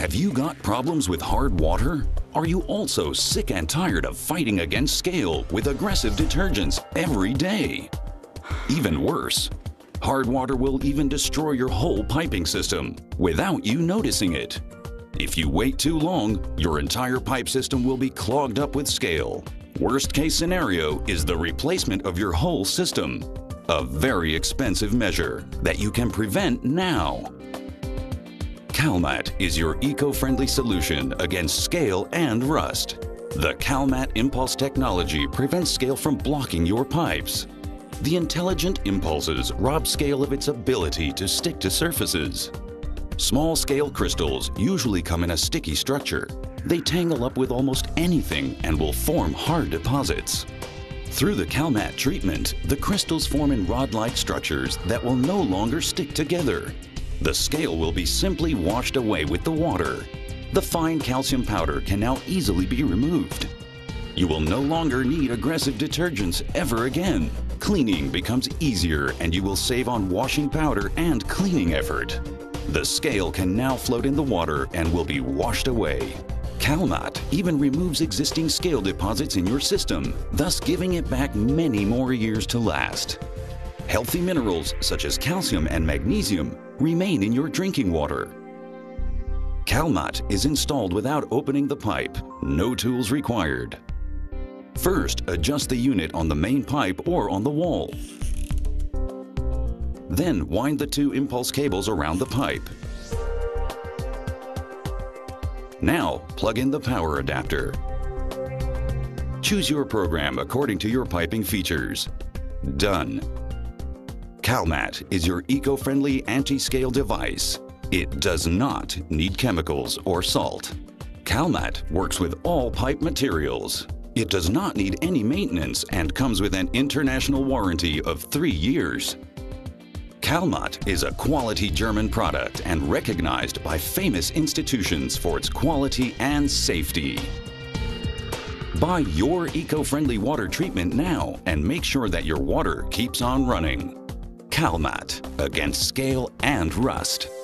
Have you got problems with hard water? Are you also sick and tired of fighting against scale with aggressive detergents every day? Even worse, hard water will even destroy your whole piping system without you noticing it. If you wait too long, your entire pipe system will be clogged up with scale. Worst case scenario is the replacement of your whole system. A very expensive measure that you can prevent now. Calmat is your eco-friendly solution against scale and rust. The Calmat Impulse technology prevents scale from blocking your pipes. The intelligent impulses rob scale of its ability to stick to surfaces. Small scale crystals usually come in a sticky structure. They tangle up with almost anything and will form hard deposits. Through the Calmat treatment, the crystals form in rod-like structures that will no longer stick together. The scale will be simply washed away with the water. The fine calcium powder can now easily be removed. You will no longer need aggressive detergents ever again. Cleaning becomes easier and you will save on washing powder and cleaning effort. The scale can now float in the water and will be washed away. Calmat even removes existing scale deposits in your system, thus giving it back many more years to last. Healthy minerals such as calcium and magnesium remain in your drinking water. Calmat is installed without opening the pipe, no tools required. First, adjust the unit on the main pipe or on the wall. Then wind the two impulse cables around the pipe. Now, plug in the power adapter. Choose your program according to your piping features. Done. Calmat is your eco-friendly anti-scale device. It does not need chemicals or salt. Calmat works with all pipe materials. It does not need any maintenance and comes with an international warranty of 3 years. Calmat is a quality German product and recognized by famous institutions for its quality and safety. Buy your eco-friendly water treatment now and make sure that your water keeps on running. Calmat, against scale and rust.